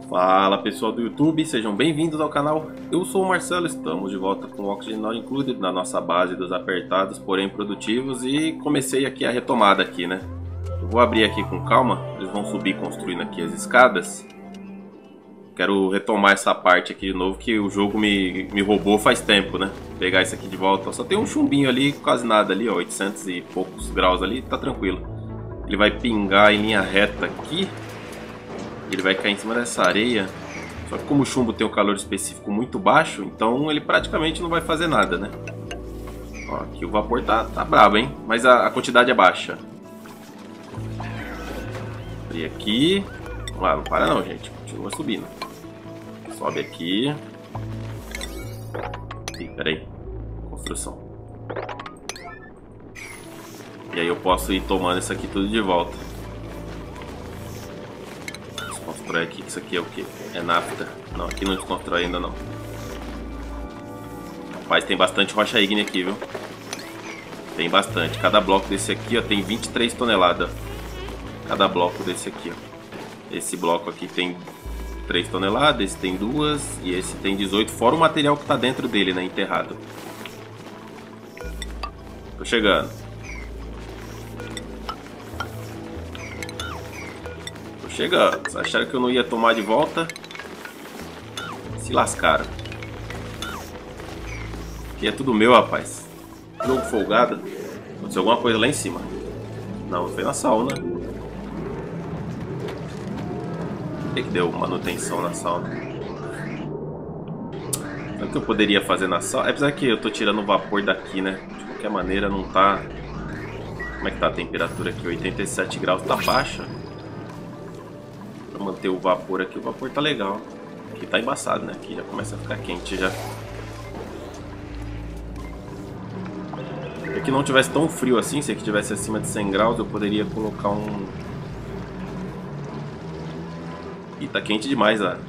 Fala pessoal do YouTube, sejam bem-vindos ao canal. Eu sou o Marcelo, estamos de volta com o Oxygen Not Included na nossa base dos apertados, porém produtivos, e comecei aqui a retomada aqui, né? Eu vou abrir aqui com calma, eles vão subir construindo aqui as escadas. Quero retomar essa parte aqui de novo que o jogo me roubou faz tempo, né? Pegar isso aqui de volta. Só tem um chumbinho ali, quase nada ali, ó, 800 e poucos graus ali, tá tranquilo. Ele vai pingar em linha reta aqui. Ele vai cair em cima dessa areia. Só que como o chumbo tem um calor específico muito baixo, então ele praticamente não vai fazer nada, né? Ó, aqui o vapor tá brabo, hein? Mas a quantidade é baixa. Abrir aqui. Vamos lá, não para não, gente. Continua subindo. Sobe aqui. Ih, peraí. Construção. E aí eu posso ir tomando isso aqui tudo de volta. Desconstrói aqui, que isso aqui é o que? É nafta. Não, aqui não desconstrói ainda não. Rapaz, tem bastante rocha ígnea aqui, viu? Tem bastante. Cada bloco desse aqui, ó, tem 23 toneladas. Cada bloco desse aqui, ó. Esse bloco aqui tem 3 toneladas, esse tem 2 e esse tem 18, fora o material que tá dentro dele, né, enterrado. Tô chegando. Chega, vocês acharam que eu não ia tomar de volta? Se lascaram. Aqui é tudo meu, rapaz. Jogo folgado. Aconteceu alguma coisa lá em cima. Não, foi na sauna. Por que deu manutenção na sauna? O que eu poderia fazer na sauna? Apesar que eu tô tirando o vapor daqui, né? De qualquer maneira não tá... Como é que tá a temperatura aqui? 87 graus, tá baixa. Manter o vapor aqui, o vapor tá legal. Aqui tá embaçado, né? Aqui já começa a ficar quente já. Se aqui não tivesse tão frio assim, se aqui tivesse acima de 100 graus, eu poderia colocar um... Ih, tá quente demais a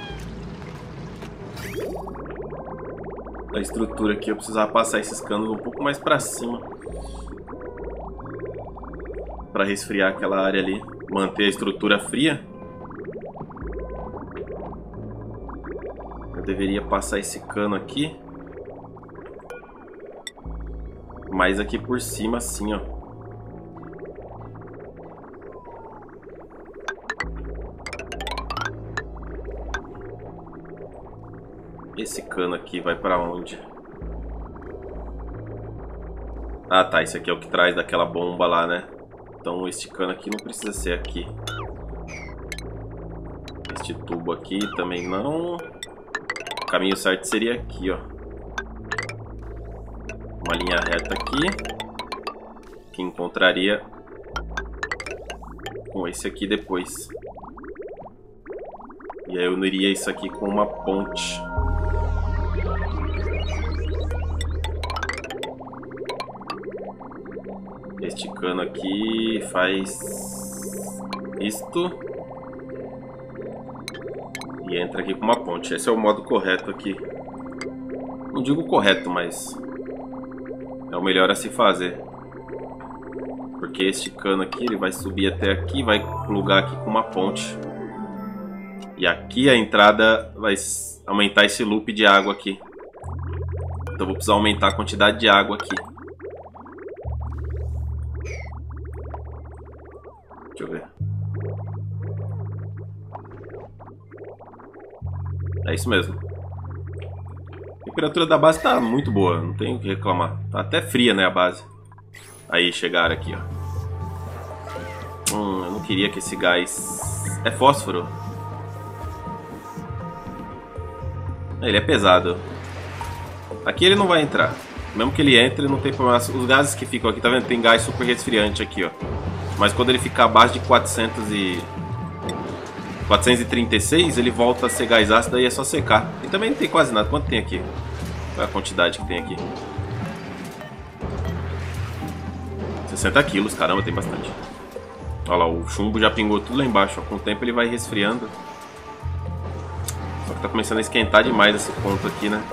estrutura aqui. Eu precisava passar esses canos um pouco mais pra cima pra resfriar aquela área ali. Manter a estrutura fria. Eu deveria passar esse cano aqui. Mais aqui por cima assim, ó. Esse cano aqui vai pra onde? Ah tá, esse aqui é o que traz daquela bomba lá, né? Então este cano aqui não precisa ser aqui. Este tubo aqui também não. O caminho certo seria aqui, ó. Uma linha reta aqui, que encontraria com esse aqui depois. E aí eu uniria isso aqui com uma ponte. Este cano aqui faz isto. E entra aqui com uma ponte. Esse é o modo correto aqui. Não digo correto, mas é o melhor a se fazer. Porque este cano aqui, ele vai subir até aqui, vai plugar aqui com uma ponte. E aqui a entrada vai aumentar esse loop de água aqui. Então eu vou precisar aumentar a quantidade de água aqui. Deixa eu ver. É isso mesmo. A temperatura da base tá muito boa, não tenho o que reclamar. Tá até fria, né, a base. Aí, chegaram aqui, ó. Eu não queria que esse gás... É fósforo. Ele é pesado. Aqui ele não vai entrar. Mesmo que ele entre, não tem problema. Os gases que ficam aqui, tá vendo? Tem gás super resfriante aqui, ó. Mas quando ele ficar abaixo de 436, ele volta a ser gás ácido, aí é só secar. E também não tem quase nada. Quanto tem aqui? Qual é a quantidade que tem aqui? 60 quilos, caramba, tem bastante. Olha lá, o chumbo já pingou tudo lá embaixo, ó. Com o tempo ele vai resfriando. Só que tá começando a esquentar demais esse ponto aqui, né?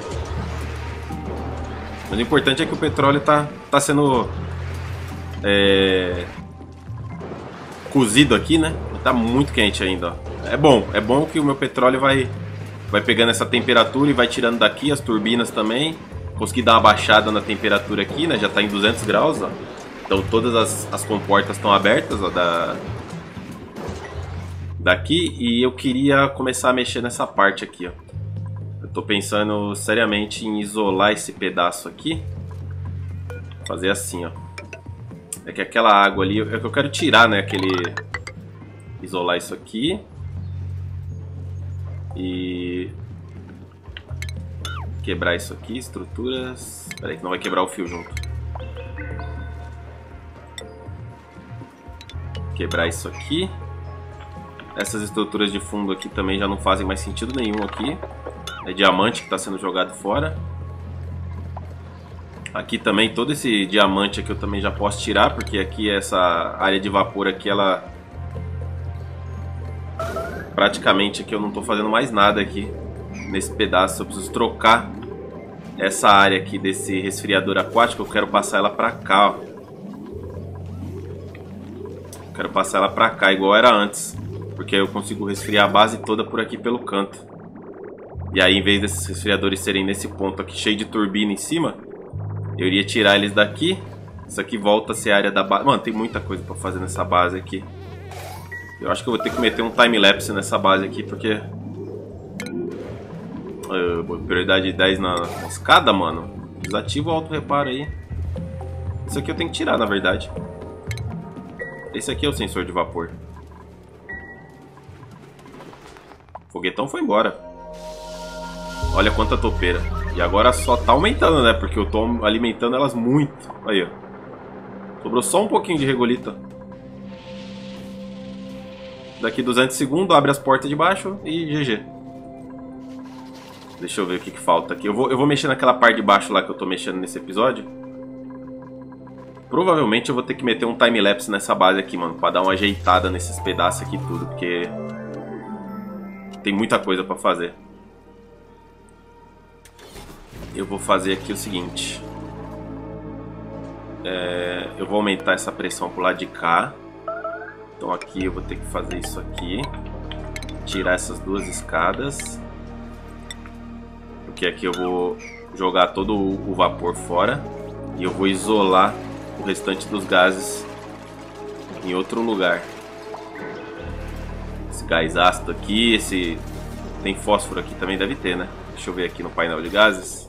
Mas o importante é que o petróleo tá sendo cozido aqui, né? Tá muito quente ainda, ó. É bom que o meu petróleo vai pegando essa temperatura e vai tirando daqui as turbinas também. Consegui dar uma baixada na temperatura aqui, né? Já tá em 200 graus, ó. Então todas as comportas estão abertas, ó, daqui. E eu queria começar a mexer nessa parte aqui, ó. Eu tô pensando seriamente em isolar esse pedaço aqui. Fazer assim, ó. É que aquela água ali, é que eu quero tirar, né? Isolar isso aqui. E quebrar isso aqui, estruturas. Espera aí que não vai quebrar o fio junto. Quebrar isso aqui. Essas estruturas de fundo aqui também já não fazem mais sentido nenhum aqui. É diamante que está sendo jogado fora. Aqui também, todo esse diamante aqui eu também já posso tirar, porque aqui essa área de vapor aqui, ela... Praticamente aqui eu não estou fazendo mais nada aqui nesse pedaço. Eu preciso trocar essa área aqui desse resfriador aquático. Eu quero passar ela para cá, ó. Quero passar ela para cá, igual era antes. Porque aí eu consigo resfriar a base toda por aqui pelo canto. E aí, em vez desses resfriadores serem nesse ponto aqui, cheio de turbina em cima, eu iria tirar eles daqui. Isso aqui volta a ser a área da base. Mano, tem muita coisa para fazer nessa base aqui. Eu acho que eu vou ter que meter um time-lapse nessa base aqui, porque... prioridade 10 na escada, mano. Desativa o auto-reparo aí. Isso aqui eu tenho que tirar, na verdade. Esse aqui é o sensor de vapor. O foguetão foi embora. Olha quanta topeira. E agora só tá aumentando, né? Porque eu tô alimentando elas muito. Aí, ó. Sobrou só um pouquinho de regolito. Daqui 200 segundos, abre as portas de baixo e GG. Deixa eu ver o que falta aqui. Eu vou mexer naquela parte de baixo lá que eu tô mexendo nesse episódio. Provavelmente eu vou ter que meter um time-lapse nessa base aqui, mano. Pra dar uma ajeitada nesses pedaços aqui tudo. Porque tem muita coisa pra fazer. Eu vou fazer aqui o seguinte. Eu vou aumentar essa pressão pro lado de cá. Então aqui eu vou ter que fazer isso aqui. Tirar essas duas escadas. Porque aqui eu vou jogar todo o vapor fora. E eu vou isolar o restante dos gases em outro lugar. Esse gás ácido aqui, esse... Tem fósforo aqui também, deve ter, né? Deixa eu ver aqui no painel de gases.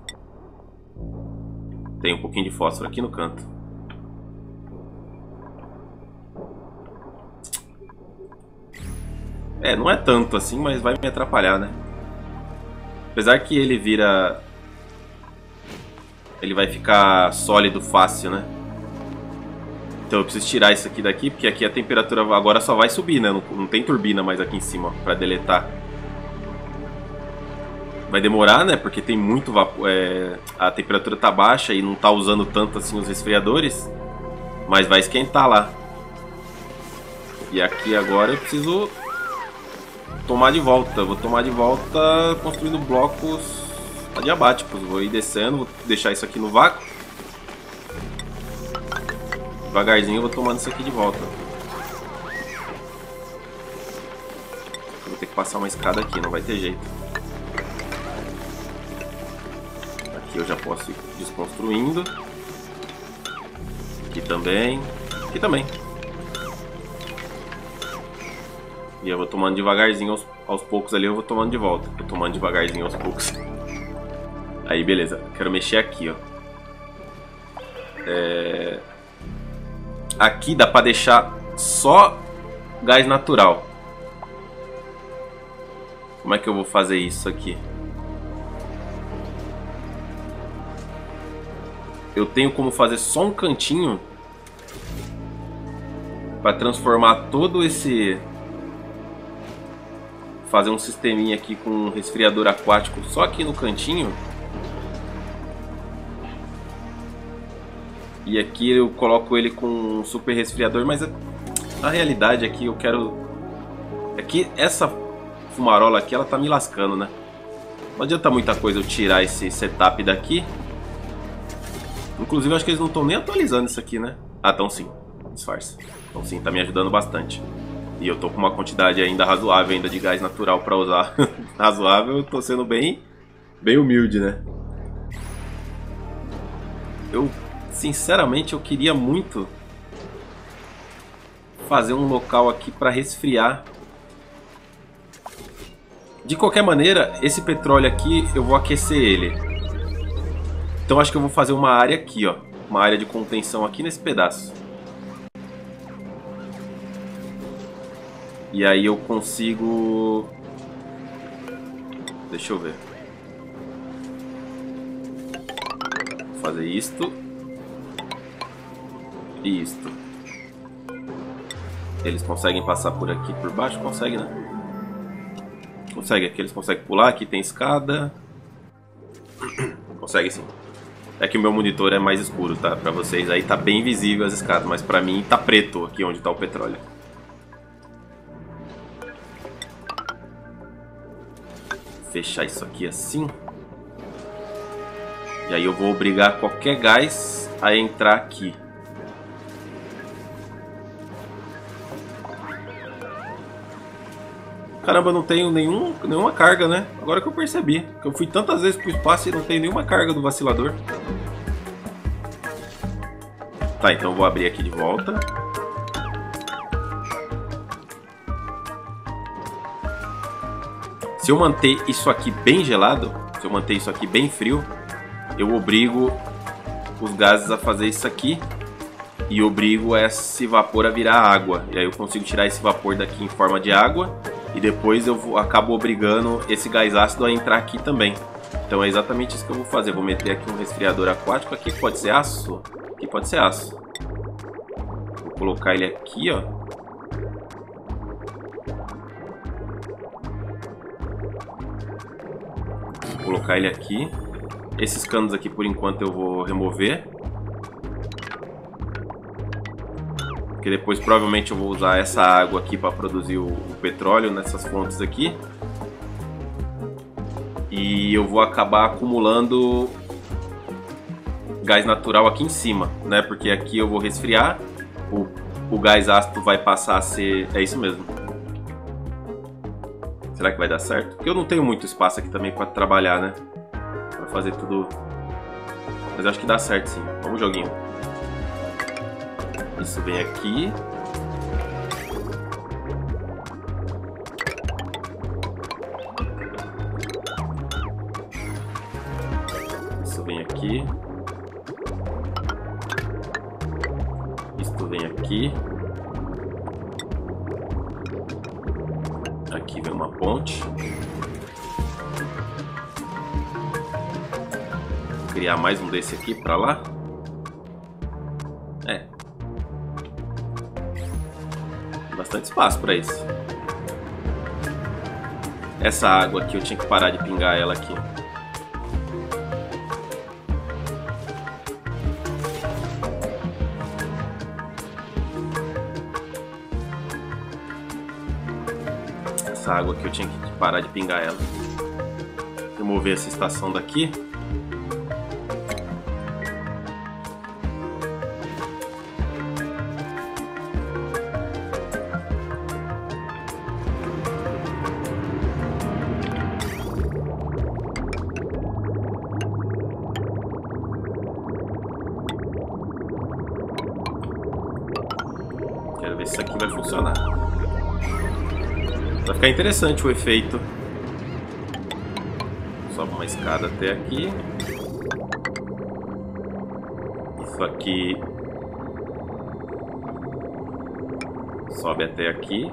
Tem um pouquinho de fósforo aqui no canto. Não é tanto assim, mas vai me atrapalhar, né? Apesar que ele vira... Ele vai ficar sólido fácil, né? Então eu preciso tirar isso aqui daqui, porque aqui a temperatura agora só vai subir, né? Não tem turbina mais aqui em cima, ó, pra deletar. Vai demorar, né? Porque tem muito vapor. A temperatura tá baixa e não tá usando tanto assim os resfriadores. Mas vai esquentar lá. E aqui agora eu preciso tomar de volta. Eu vou tomar de volta construindo blocos adiabáticos. Vou ir descendo, vou deixar isso aqui no vácuo. Devagarzinho eu vou tomando isso aqui de volta. Eu vou ter que passar uma escada aqui, não vai ter jeito. Aqui eu já posso ir desconstruindo. Aqui também. Aqui também. E eu vou tomando devagarzinho aos poucos ali, eu vou tomando de volta. Vou tomando devagarzinho aos poucos. Aí, beleza. Quero mexer aqui, ó. Aqui dá pra deixar só gás natural. Como é que eu vou fazer isso aqui? Eu tenho como fazer só um cantinho para transformar todo esse... Fazer um sisteminha aqui com um resfriador aquático só aqui no cantinho. E aqui eu coloco ele com um super resfriador, mas a realidade é que eu quero... É que essa fumarola aqui, ela tá me lascando, né? Não adianta muita coisa eu tirar esse setup daqui. Inclusive, eu acho que eles não estão nem atualizando isso aqui, né? Ah, estão sim. Disfarce. Então sim, tá me ajudando bastante. E eu tô com uma quantidade ainda razoável ainda de gás natural para usar. Razoável, eu tô sendo bem humilde, né? Eu, sinceramente, eu queria muito fazer um local aqui para resfriar. De qualquer maneira, esse petróleo aqui eu vou aquecer ele. Então acho que eu vou fazer uma área aqui, ó. Uma área de contenção aqui nesse pedaço. E aí eu consigo... Deixa eu ver. Vou fazer isto. E isto. Eles conseguem passar por aqui, por baixo? Conseguem, né? Consegue, aqui eles conseguem pular, aqui tem escada. Consegue sim. É que o meu monitor é mais escuro, tá? Pra vocês aí tá bem visível as escadas, mas pra mim tá preto aqui onde tá o petróleo. Fechar isso aqui assim. E aí eu vou obrigar qualquer gás a entrar aqui. Caramba, eu não tenho nenhuma carga, né? Agora que eu percebi. Eu fui tantas vezes pro espaço e não tenho nenhuma carga do vacilador. Tá, então eu vou abrir aqui de volta. Se eu manter isso aqui bem gelado, se eu manter isso aqui bem frio, eu obrigo os gases a fazer isso aqui. E obrigo esse vapor a virar água. E aí eu consigo tirar esse vapor daqui em forma de água. E depois eu acabo obrigando esse gás ácido a entrar aqui também. Então é exatamente isso que eu vou fazer. Vou meter aqui um resfriador aquático. Aqui pode ser aço. Aqui pode ser aço. Vou colocar ele aqui, ó. Vou colocar ele aqui. Esses canos aqui por enquanto eu vou remover. Porque depois provavelmente eu vou usar essa água aqui para produzir o petróleo nessas fontes aqui. E eu vou acabar acumulando gás natural aqui em cima, né? Porque aqui eu vou resfriar, o gás ácido vai passar a ser... É isso mesmo. Será que vai dar certo? Porque eu não tenho muito espaço aqui também para trabalhar, né? Para fazer tudo... Mas acho que dá certo sim. Vamos, joguinho. Isso vem aqui. Isso vem aqui. Isto vem aqui. Aqui vem uma ponte. Vou criar mais um desse aqui para lá. Bastante espaço para isso. Essa água aqui eu tinha que parar de pingar ela aqui. Essa água aqui eu tinha que parar de pingar ela. Remover essa estação daqui. Quero ver se isso aqui vai funcionar. Vai ficar interessante o efeito. Sobe uma escada até aqui. Isso aqui sobe até aqui.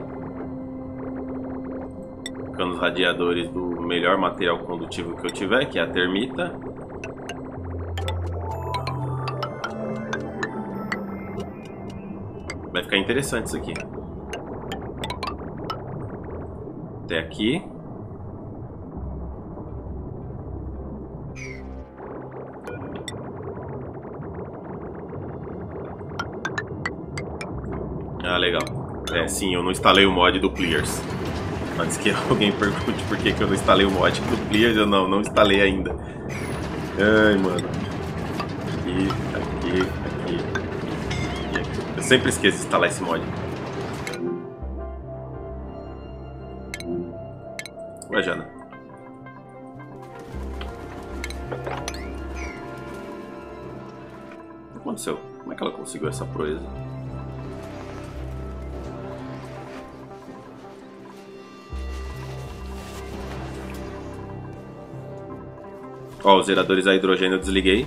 Canos radiadores do melhor material condutivo que eu tiver, que é a termita. Vai ficar interessante isso aqui. Até aqui. Ah, legal. É, sim, eu não instalei o mod do Clears. Antes que alguém pergunte por que eu não instalei o mod do Clears, eu não instalei ainda. Ai, mano. Aqui. Eu sempre esqueço de instalar esse mod. Ué, Jana. O que aconteceu? Como é que ela conseguiu essa proeza? Ó, os geradores a hidrogênio eu desliguei.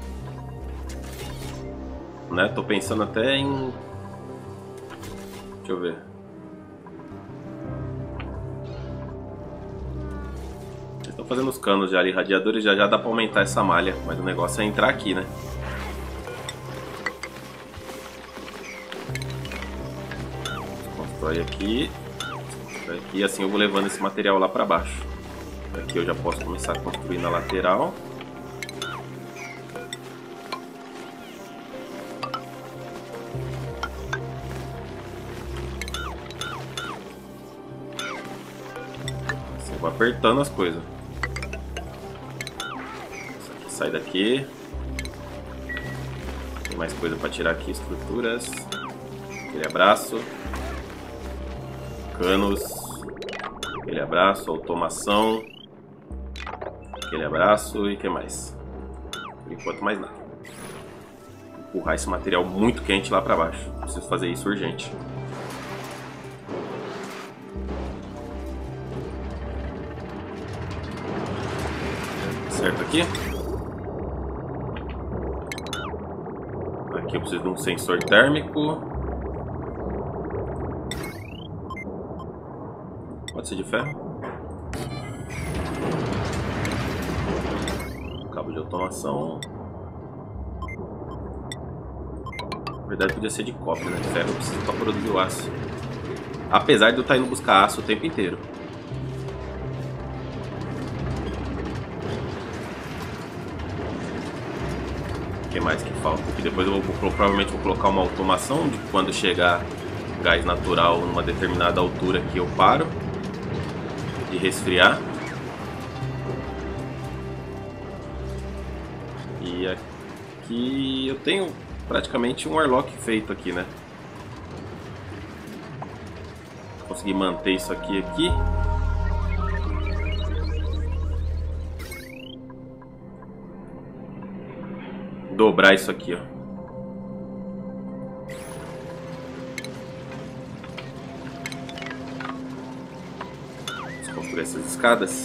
Né? Tô pensando até em... Deixa eu ver. Estão fazendo os canos já ali, radiadores, já dá pra aumentar essa malha. Mas o negócio é entrar aqui, né? Constrói aqui. Constrói aqui e assim eu vou levando esse material lá pra baixo. Aqui eu já posso começar a construir na lateral. Assim, vou apertando as coisas. Isso aqui sai daqui. Tem mais coisa para tirar aqui, estruturas. Aquele abraço. Canos. Aquele abraço, automação. Aquele abraço e o que mais? Por enquanto mais nada. Empurrar esse material muito quente lá para baixo. Preciso fazer isso urgente. Certo aqui. Aqui eu preciso de um sensor térmico. Pode ser de ferro. Cabo de automação. Na verdade podia ser de cobre, né? Ferro eu preciso para produzir o aço. Apesar de eu estar indo buscar aço o tempo inteiro. O que mais que falta? Aqui depois eu provavelmente vou colocar uma automação de quando chegar gás natural numa determinada altura que eu paro de resfriar. E aqui eu tenho praticamente um airlock feito aqui, né? Consegui manter isso aqui. Dobrar isso aqui, ó. Vamos construir essas escadas.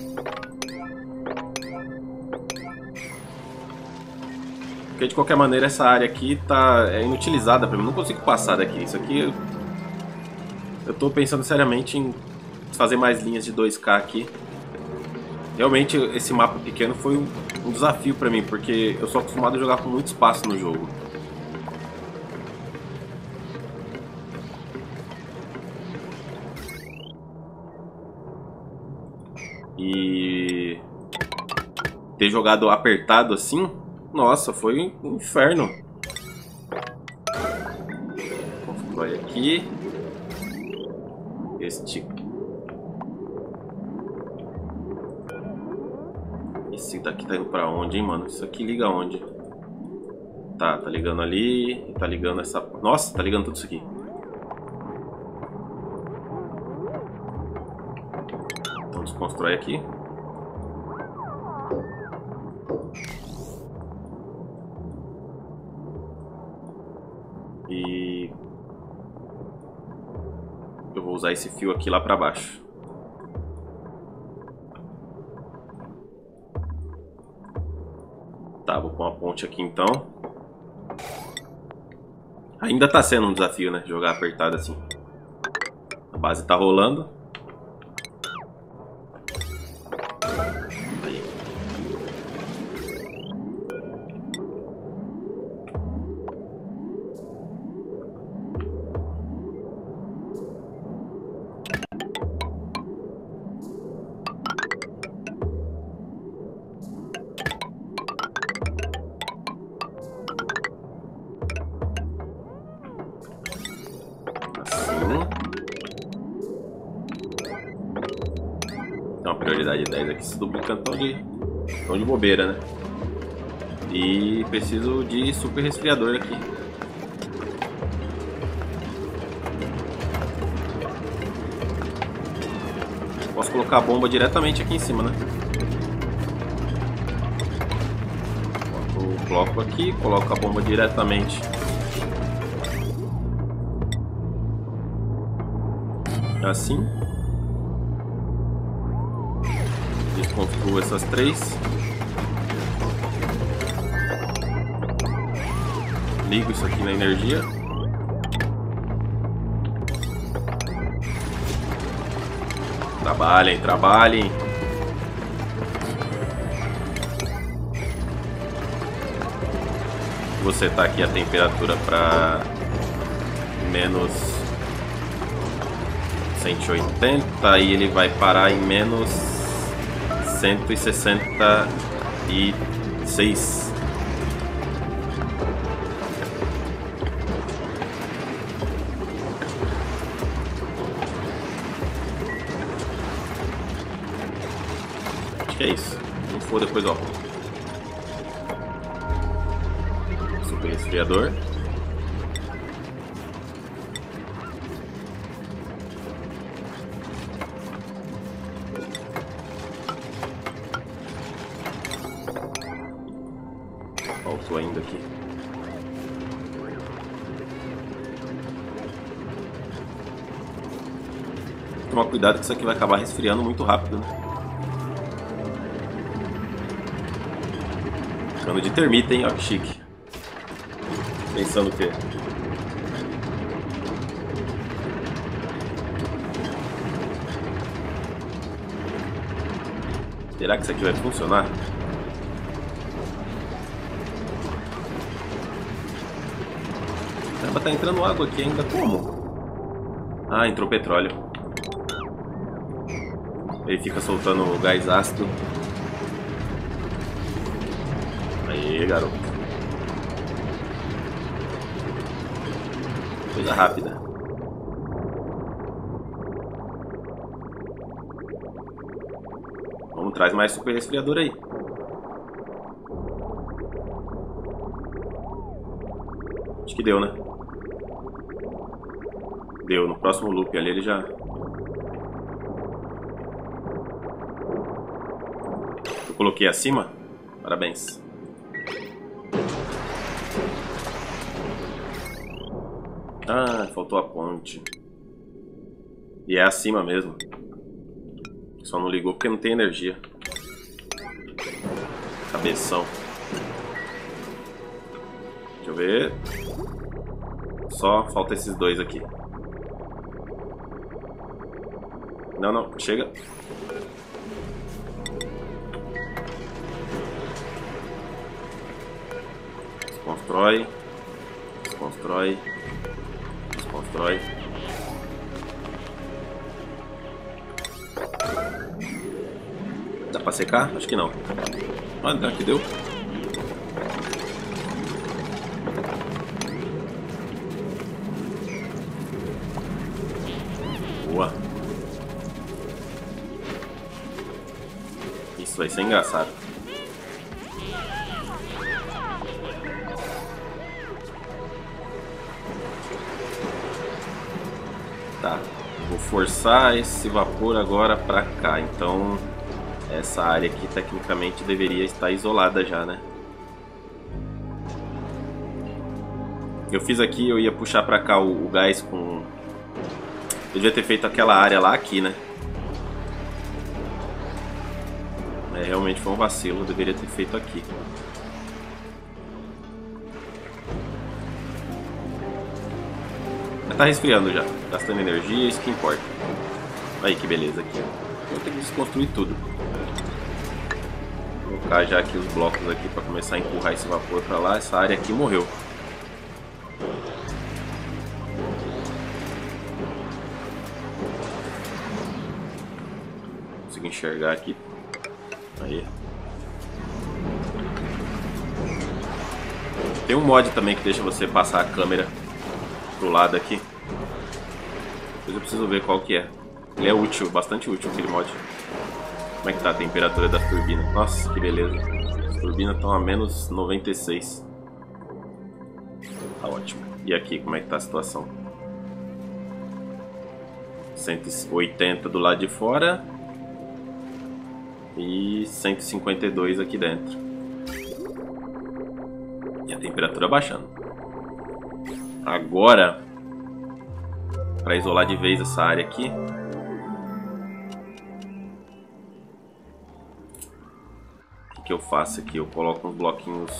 Porque de qualquer maneira essa área aqui é inutilizada pra mim. Não consigo passar daqui. Isso aqui eu tô pensando seriamente em fazer mais linhas de 2K aqui. Realmente esse mapa pequeno foi um desafio pra mim, porque eu sou acostumado a jogar com muito espaço no jogo. E ter jogado apertado assim, nossa, foi um inferno. Constrói aqui. Esse daqui tá indo pra onde, hein, mano? Isso aqui liga aonde? Tá ligando ali. Tá ligando essa... Nossa, tá ligando tudo isso aqui. Então desconstrói aqui. E... eu vou usar esse fio aqui lá pra baixo. Tá, vou pôr uma ponte aqui então. Ainda tá sendo um desafio, né? Jogar apertado assim. A base tá rolando. Aí. Então, prioridade 10 aqui, esses duplicantes estão de bobeira, né? E preciso de super resfriador aqui. Posso colocar a bomba diretamente aqui em cima, né? Coloco aqui, coloco a bomba diretamente. Assim. Desconstruo essas 3. Ligo isso aqui na energia. Trabalhem, trabalhem. Vou setar aqui a temperatura para menos 180 e ele vai parar em menos 166. Acho que é isso. Se não for, depois ó. Super resfriador. Faltou ainda aqui. Tomar cuidado que isso aqui vai acabar resfriando muito rápido, né? Cano de termita, hein? Ó que chique. Pensando o quê? Será que isso aqui vai funcionar? Caramba, tá entrando água aqui ainda. Como? Ah, entrou petróleo. Ele fica soltando gás ácido. Aí, garoto. Coisa rápida. Vamos, traz mais super resfriador aí. Acho que deu, né? Deu. No próximo loop ali ele já... Eu coloquei acima? Parabéns. Ah, faltou a ponte. E é acima mesmo. Só não ligou porque não tem energia. Cabeção. Deixa eu ver. Só falta esses dois aqui. Não, não. Chega. Desconstrói. Desconstrói. Desconstrói. Dá pra secar? Acho que não. Olha, que deu. Boa. Isso vai ser engraçado. Tá, vou forçar esse vapor agora pra cá. Então essa área aqui tecnicamente deveria estar isolada já, né? Eu fiz aqui, eu ia puxar pra cá o gás com... Eu devia ter feito aquela área lá aqui, né? É, realmente foi um vacilo, eu deveria ter feito aqui. Mas tá resfriando já, gastando energia, isso que importa. Aí que beleza aqui. Vou ter que desconstruir tudo. Vou colocar já aqui os blocos aqui para começar a empurrar esse vapor para lá. Essa área aqui morreu. Consigo enxergar aqui. Aí. Tem um mod também que deixa você passar a câmera pro lado aqui. Depois eu preciso ver qual que é. Ele é útil, bastante útil aquele mod. Como é que tá a temperatura das turbinas? Nossa, que beleza. As turbinas estão a menos 96. Tá ótimo. E aqui, como é que tá a situação? 180 do lado de fora e 152 aqui dentro. E a temperatura baixando. Agora, para isolar de vez essa área aqui, o que eu faço aqui? Eu coloco uns bloquinhos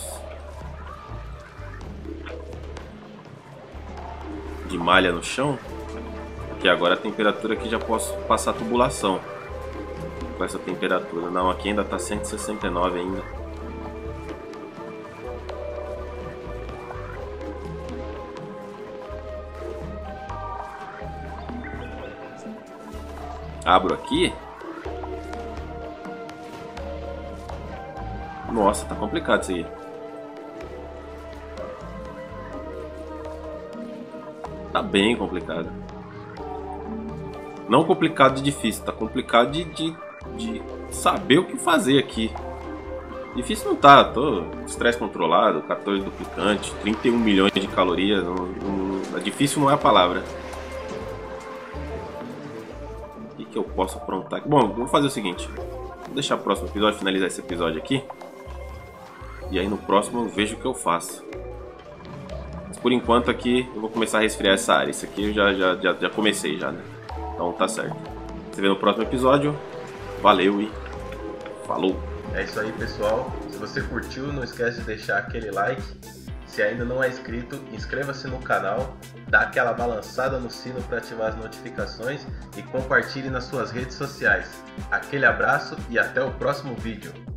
de malha no chão, porque agora a temperatura aqui já posso passar tubulação com essa temperatura. Não, aqui ainda está 169 ainda. Abro aqui. Nossa, tá complicado isso aí. Tá bem complicado. Não complicado de difícil, tá complicado de saber o que fazer aqui. Difícil não tá, tô estresse controlado, 14 duplicante, 31 milhões de calorias. Difícil não é a palavra. O que eu posso aprontar aqui? Bom, vou fazer o seguinte. Vou deixar o próximo episódio, finalizar esse episódio aqui. E aí no próximo eu vejo o que eu faço. Mas por enquanto aqui eu vou começar a resfriar essa área. Isso aqui eu já comecei já, né? Então tá certo. Você vê no próximo episódio. Valeu e falou! É isso aí, pessoal. Se você curtiu, não esquece de deixar aquele like. Se ainda não é inscrito, inscreva-se no canal, dá aquela balançada no sino para ativar as notificações e compartilhe nas suas redes sociais. Aquele abraço e até o próximo vídeo.